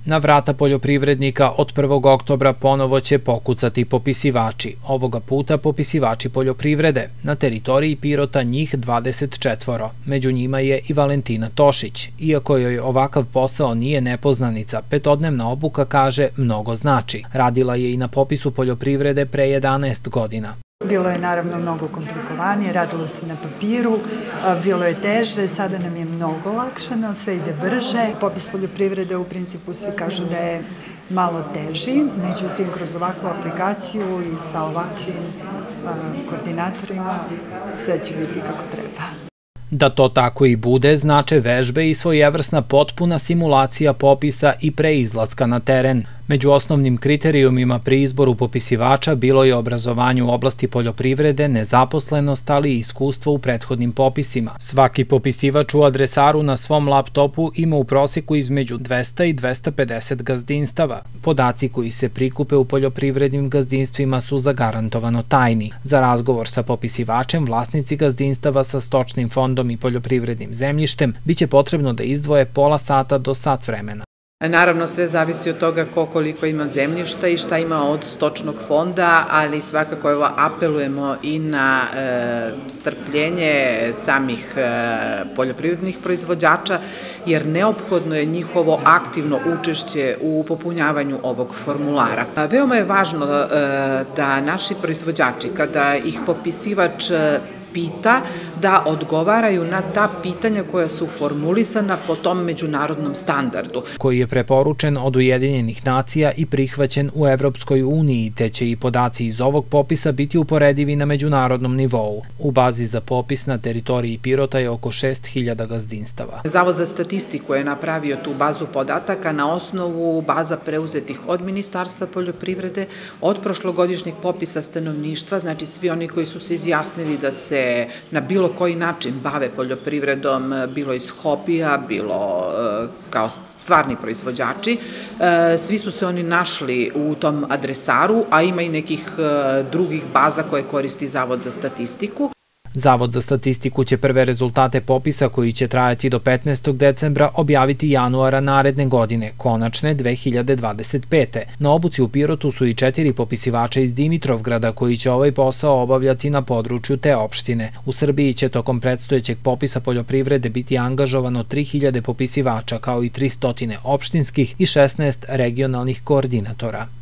Na vrata poljoprivrednika od 1. oktobra ponovo će pokucati popisivači. Ovoga puta popisivači poljoprivrede. Na teritoriji Pirota njih 24. Među njima je i Valentina Tošić. Iako joj ovakav posao nije nepoznanica, petodnevna obuka, kaže, mnogo znači. Radila je i na popisu poljoprivrede pre 11 godina. Bilo je naravno mnogo komplikovanije, radilo se na papiru, bilo je teže, sada nam je mnogo lakšano, sve ide brže. Popis poljoprivrede u principu svi kažu da je malo teži, međutim kroz ovakvu aplikaciju i sa ovakvim koordinatorima sve će biti kako treba. Da to tako i bude, znače vežbe i svojevrsna potpuna simulacija popisa i pre izlaska na teren. Među osnovnim kriterijumima pri izboru popisivača bilo je obrazovanje u oblasti poljoprivrede, nezaposlenost, ali i iskustvo u prethodnim popisima. Svaki popisivač u adresaru na svom laptopu ima u prosjeku između 200 i 250 gazdinstava. Podaci koji se prikupe u poljoprivrednim gazdinstvima su zagarantovano tajni. Za razgovor sa popisivačem, vlasnici gazdinstava sa stočnim fondom i poljoprivrednim zemljištem biće potrebno da izdvoje pola sata do sat vremena. Naravno, sve zavisi od toga koliko ima zemljišta i šta ima od stočnog fonda, ali svakako apelujemo i na strpljenje samih poljoprivrednih proizvođača, jer neophodno je njihovo aktivno učešće u popunjavanju ovog formulara. Veoma je važno da naši proizvođači, kada ih popisivač pita, da odgovaraju na ta pitanja koja su formulisana po tom međunarodnom standardu. Koji je preporučen od Ujedinjenih nacija i prihvaćen u Evropskoj uniji, te će i podaci iz ovog popisa biti uporedivi na međunarodnom nivou. U bazi za popis na teritoriji Pirota je oko 6000 gazdinstava. Zavod za statistiku je napravio tu bazu podataka na osnovu baza preuzetih od Ministarstva poljoprivrede, od prošlogodišnjeg popisa stanovništva, znači svi oni koji su se izjasnili da se na bilo koji način bave poljoprivredom, bilo iz hobija, bilo kao stvarni proizvođači. Svi su se oni našli u tom adresaru, a ima i nekih drugih baza koje koristi Zavod za statistiku. Zavod za statistiku će prve rezultate popisa, koji će trajati do 15. decembra, objaviti januara naredne godine, konačne 2025. Na obuci u Pirotu su i 4 popisivača iz Dimitrovgrada koji će ovaj posao obavljati na području te opštine. U Srbiji će tokom predstojećeg popisa poljoprivrede biti angažovano 3000 popisivača, kao i 300 opštinskih i 16 regionalnih koordinatora.